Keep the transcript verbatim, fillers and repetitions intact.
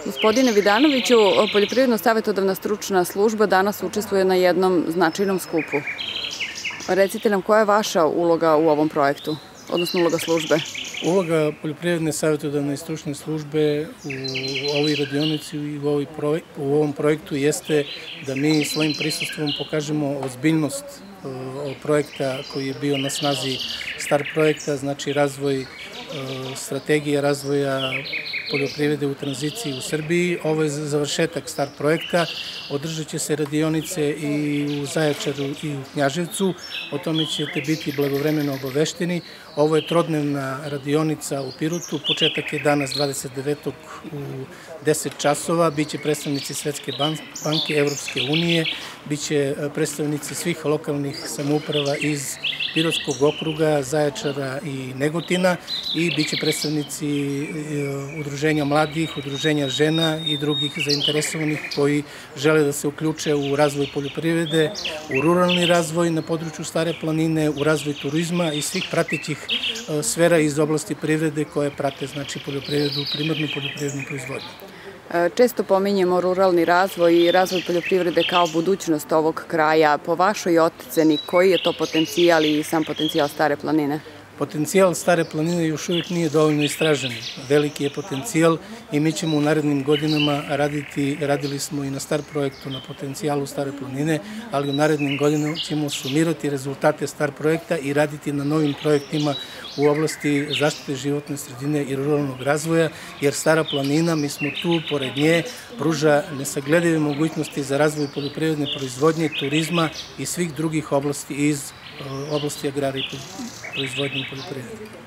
Gospodine Vidanoviću, Poljoprivredno-savjetodavna stručna služba danas učestvuje na jednom značajnom skupu. Recite nam koja je vaša uloga u ovom projektu, odnosno uloga službe? Uloga Poljoprivredne savjetodavne i stručne službe u ovoj radionici i u ovom projektu jeste da mi svojim prisustvom pokažemo ozbiljnost ovog projekta koji je bio na snazi STAR projekta, znači razvoj strategije razvoja poljoprivrede u tranziciji u Srbiji. Ovo je završetak STAR projekta. Održat će se radionice i u Zaječaru i u Knjaževcu. O tome ćete biti blagovremeno obavešteni. Ovo je trodnevna radionica u Pirotu. Početak je danas dvadeset devetog u deset časova. Biće predstavnici Svetske banke, Evropske unije, biće predstavnici svih lokalnih samouprava iz Pirotskog okruga, Zaječara i Negotina i biće predstavnici udruženja mladih, udruženja žena i drugih zainteresovanih koji žele da se uključe u razvoj poljoprivrede, u ruralni razvoj na području Stare planine, u razvoj turizma i svih pratećih sfera iz oblasti privrede koje prate, znači, poljoprivredu, primarnu poljoprivrednu proizvodnju. Često pominjemo ruralni razvoj i razvoj poljoprivrede kao budućnost ovog kraja. Po vašoj oceni, koji je to potencijal i sam potencijal Stare planine? Potencijal Stare planine još uvijek nije dovoljno istražen. Veliki je potencijal i mi ćemo u narednim godinama raditi, radili smo i na STAR projektu na potencijalu Stare planine, ali u narednim godinama ćemo sumirati rezultate STAR projekta i raditi na novim projektima u oblasti zaštite životne sredine i ruralnog razvoja, jer Stara planina, mi smo tu, pored nje, pruža nesagledive mogućnosti za razvoj poljoprivredne proizvodnje, turizma i svih drugih oblasti iz oblasti agrarije i proizvodnje i poljoprivrede.